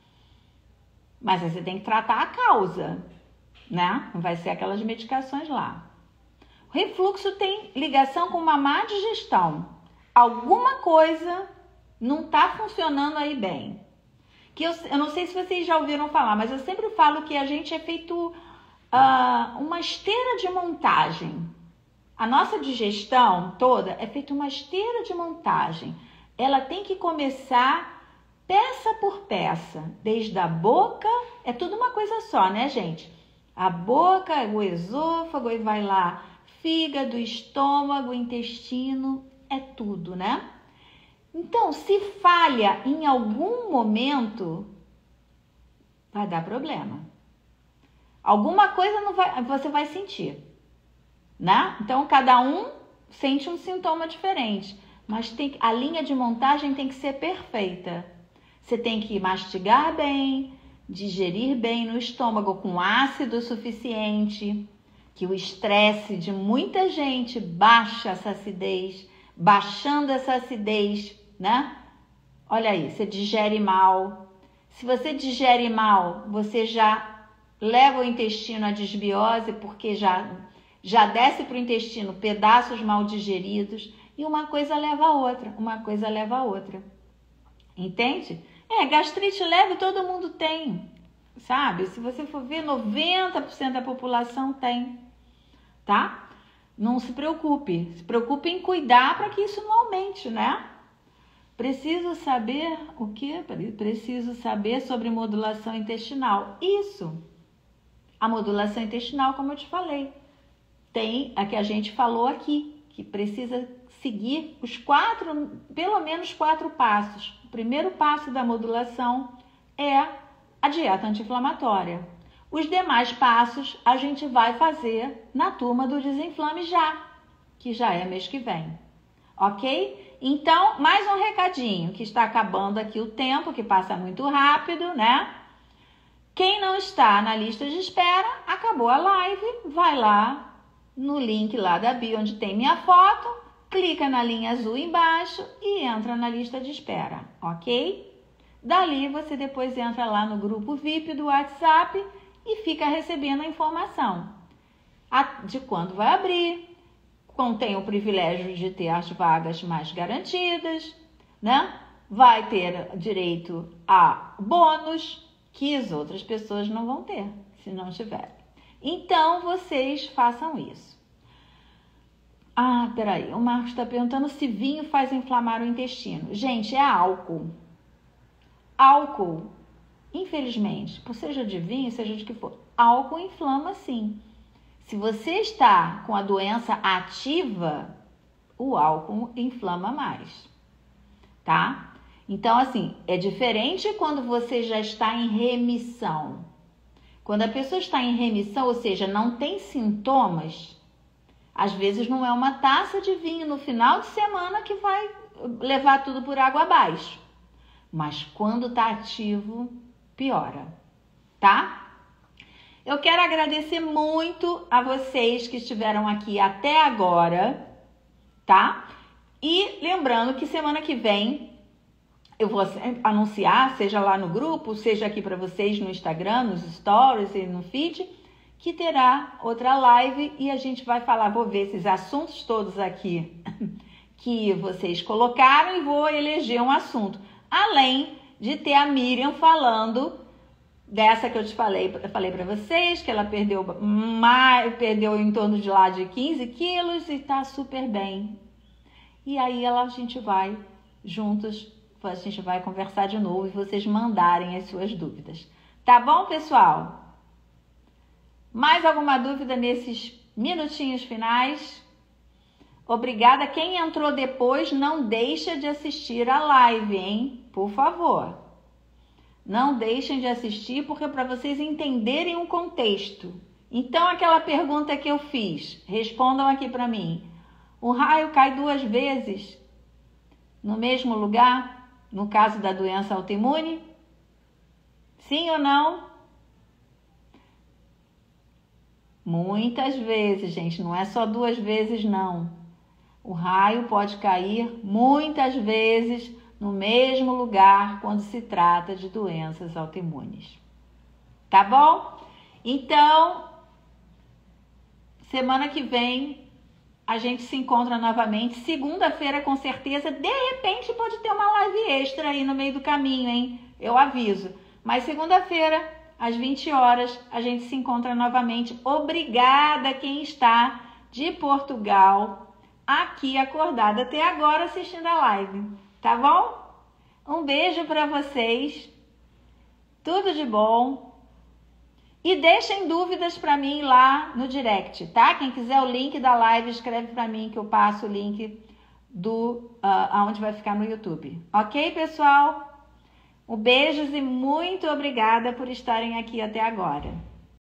Mas aí você tem que tratar a causa, né? Não vai ser aquelas medicações lá. O refluxo tem ligação com uma má digestão. Alguma coisa não está funcionando aí bem. Que eu não sei se vocês já ouviram falar, mas eu sempre falo que a gente é feito uma esteira de montagem. A nossa digestão toda é feita uma esteira de montagem. Ela tem que começar peça por peça, desde a boca, é tudo uma coisa só, né, gente? A boca, o esôfago, e vai lá, fígado, estômago, intestino, é tudo, né? Então, se falha em algum momento, vai dar problema. Alguma coisa você vai sentir, né? Então, cada um sente um sintoma diferente, mas a linha de montagem tem que ser perfeita. Você tem que mastigar bem, digerir bem no estômago com ácido suficiente, que o estresse de muita gente baixa essa acidez, baixando essa acidez, né? Olha aí, você digere mal. Se você digere mal, você já leva o intestino à desbiose, porque já desce para o intestino pedaços mal digeridos, e uma coisa leva a outra, uma coisa leva a outra. Entende? Gastrite leve todo mundo tem, sabe? Se você for ver, 90% da população tem, tá? Não se preocupe em cuidar para que isso não aumente, né? Preciso saber o quê? Preciso saber sobre modulação intestinal. Isso, a modulação intestinal, como eu te falei, tem a que a gente falou aqui, que precisa seguir pelo menos 4 passos. O primeiro passo da modulação é a dieta anti-inflamatória. Os demais passos a gente vai fazer na turma do Desinflame Já, que já é mês que vem, ok? Então, mais um recadinho, que está acabando aqui o tempo, que passa muito rápido, né? Quem não está na lista de espera, acabou a live, vai lá no link lá da bio, onde tem minha foto, clica na linha azul embaixo e entra na lista de espera, ok? Dali você depois entra lá no grupo VIP do WhatsApp e fica recebendo a informação de quando vai abrir, tem o privilégio de ter as vagas mais garantidas, né? Vai ter direito a bônus que as outras pessoas não vão ter, se não tiverem. Então, vocês façam isso. Peraí, o Marcos está perguntando se vinho faz inflamar o intestino. Gente, é álcool. Álcool, infelizmente, seja de vinho, seja de que for, álcool inflama sim. Se você está com a doença ativa, o álcool inflama mais, tá? Então, assim, é diferente quando você já está em remissão. Quando a pessoa está em remissão, ou seja, não tem sintomas, às vezes não é uma taça de vinho no final de semana que vai levar tudo por água abaixo. Mas quando tá ativo, piora, tá? Eu quero agradecer muito a vocês que estiveram aqui até agora, tá? E lembrando que semana que vem eu vou anunciar, seja lá no grupo, seja aqui para vocês no Instagram, nos stories e no feed, que terá outra live e a gente vai falar, vou ver esses assuntos todos aqui que vocês colocaram e vou eleger um assunto. Além de ter a Miriam falando dessa que eu falei para vocês, que ela perdeu em torno de lá de 15 quilos e tá super bem. E aí a gente vai juntos, a gente vai conversar de novo e vocês mandarem as suas dúvidas. Tá bom, pessoal? Mais alguma dúvida nesses minutinhos finais? Obrigada. Quem entrou depois, não deixa de assistir a live, hein? Por favor. Não deixem de assistir, porque é para vocês entenderem o contexto. Então, aquela pergunta que eu fiz, respondam aqui para mim. O raio cai 2 vezes no mesmo lugar, no caso da doença autoimune? Sim ou não? Muitas vezes, gente, não é só 2 vezes, não. O raio pode cair muitas vezes no mesmo lugar quando se trata de doenças autoimunes. Tá bom? Então, semana que vem a gente se encontra novamente. Segunda-feira, com certeza, de repente pode ter uma live extra aí no meio do caminho, hein? Eu aviso. Mas segunda-feira, às 20 horas, a gente se encontra novamente. Obrigada quem está de Portugal aqui acordado até agora assistindo a live. Tá bom? Um beijo para vocês. Tudo de bom. E deixem dúvidas para mim lá no direct, tá? Quem quiser o link da live, escreve para mim que eu passo o link do aonde vai ficar no YouTube. Ok, pessoal? Um beijos e muito obrigada por estarem aqui até agora.